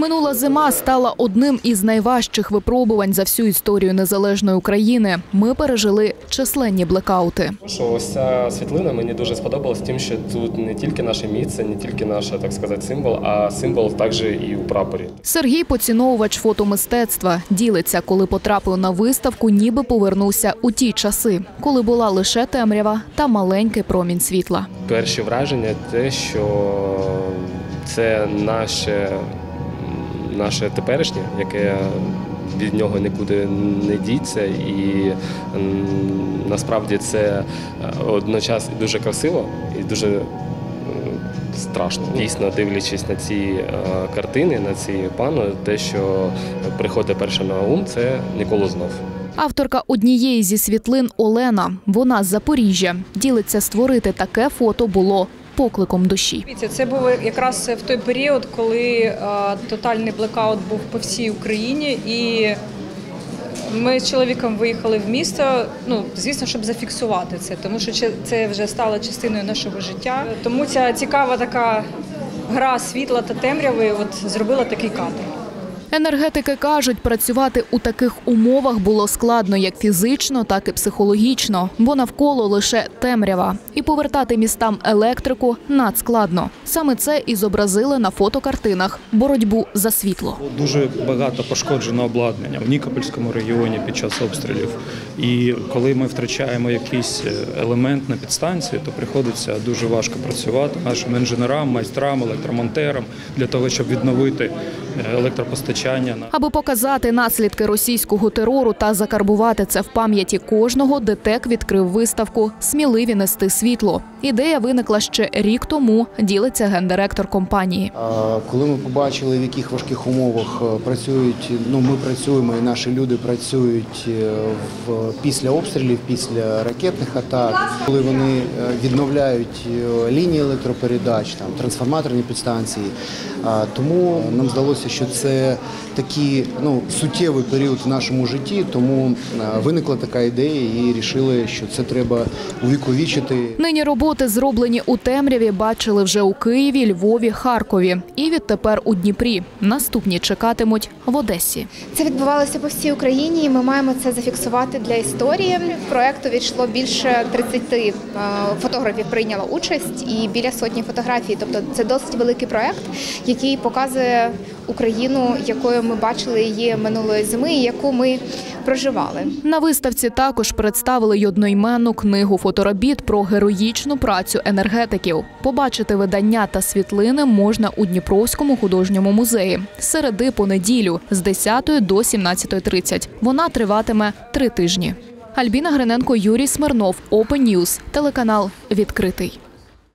Минула зима стала одним із найважчих випробувань за всю історію незалежної України. Ми пережили численні блекаути. Ось ця світлина мені дуже сподобалась тим, що тут не тільки наше місце, не тільки наш, так сказати, символ, а символ також і у прапорі. Сергій – поціновувач фотомистецтва. Ділиться, коли потрапив на виставку, ніби повернувся у ті часи, коли була лише темрява та маленький промінь світла. Перші враження – те, що це наше теперішнє, яке від нього нікуди не діться, і насправді це одночасно дуже красиво і дуже страшно. Дійсно, дивлячись на ці картини, на ці панно, те, що приходить перше на ум, це «Ніколи знов». Авторка однієї зі світлин Олена, вона з Запоріжжя, ділиться, створити таке фото було покликом душі. Це був якраз в той період, коли тотальний блекаут був по всій Україні, і ми з чоловіком виїхали в місто, звісно, щоб зафіксувати це, тому що це вже стало частиною нашого життя. Тому ця цікава така гра світла та темряви зробила такий кадр. Енергетики кажуть, працювати у таких умовах було складно як фізично, так і психологічно, бо навколо лише темрява. І повертати містам електрику надскладно. Саме це і зобразили на фотокартинах – боротьбу за світло. Дуже багато пошкоджено обладнання в Нікопольському регіоні під час обстрілів. І коли ми втрачаємо якийсь елемент на підстанції, то приходиться дуже важко працювати нашим інженерам, майстрам, електромонтерам для того, щоб відновити електропостачання. Аби показати наслідки російського терору та закарбувати це в пам'яті кожного, ДТЕК відкрив виставку «Сміливі нести світло». Ідея виникла ще рік тому, ділиться гендиректор компанії. Коли ми побачили, в яких важких умовах працюють, ми працюємо і наші люди працюють після обстрілів, після ракетних атак, коли вони відновляють лінії електропередач, трансформаторні підстанції, тому нам здалося, що це такий суттєвий період в нашому житті, тому виникла така ідея і вирішили, що це треба увіковічити. Нині роботи, зроблені у темряві, бачили вже у Києві, Львові, Харкові і відтепер у Дніпрі. Наступні чекатимуть в Одесі. Це відбувалося по всій Україні і ми маємо це зафіксувати для історії. В проєкту війшло більше 30 фотографів прийняло участь і біля сотні фотографій. Тобто це досить великий проєкт, який показує Україну, якою ми бачили її минулої зими і яку ми проживали. На виставці також представили й одноіменну книгу фоторобіт про героїчну працю енергетиків. Побачити видання та світлини можна у Дніпровському художньому музеї з середи по неділю з 10 до 17:30. Вона триватиме 3 тижні. Альбіна Гриненко, Юрій Смирнов, Open News, телеканал «Відкритий».